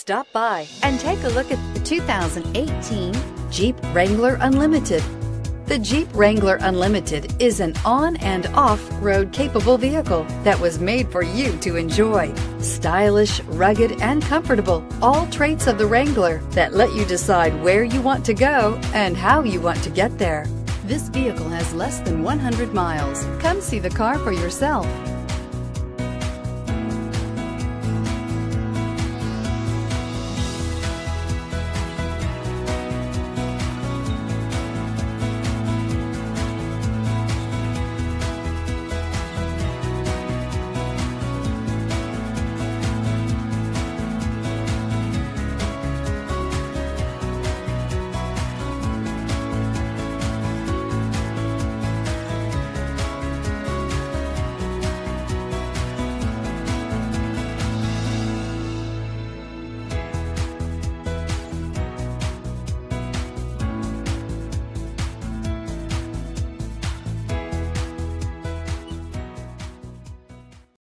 Stop by and take a look at the 2018 Jeep Wrangler Unlimited. The Jeep Wrangler Unlimited is an on- and off-road capable vehicle that was made for you to enjoy. Stylish, rugged, and comfortable, all traits of the Wrangler that let you decide where you want to go and how you want to get there. This vehicle has less than 100 miles. Come see the car for yourself.